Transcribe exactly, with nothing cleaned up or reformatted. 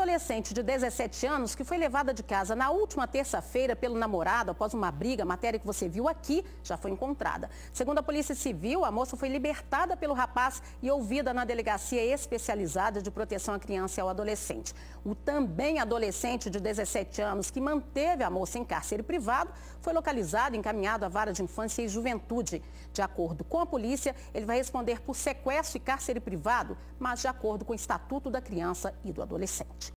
adolescente de dezessete anos que foi levada de casa na última terça-feira pelo namorado após uma briga, matéria que você viu aqui, já foi encontrada. Segundo a Polícia Civil, a moça foi libertada pelo rapaz e ouvida na Delegacia Especializada de Proteção à Criança e ao Adolescente. O também adolescente de dezessete anos que manteve a moça em cárcere privado foi localizado e encaminhado à Vara de Infância e Juventude. De acordo com a polícia, ele vai responder por sequestro e cárcere privado, mas de acordo com o Estatuto da Criança e do Adolescente.